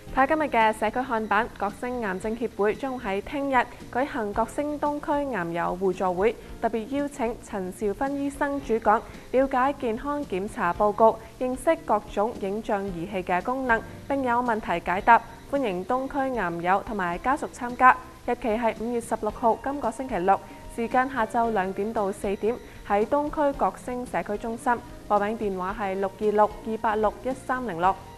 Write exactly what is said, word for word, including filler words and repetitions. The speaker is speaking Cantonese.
睇今日嘅社區看板，角星癌症協會將會喺聽日舉行角星東區癌友互助會，特別邀請陳兆芬醫生主講，了解健康檢查報告，認識各種影像儀器嘅功能，並有問題解答。歡迎東區癌友同埋家屬參加，日期係五月十六號，今個星期六，時間下晝兩點到四點，喺東區角星社區中心。報名電話係六二六二八六一三零六。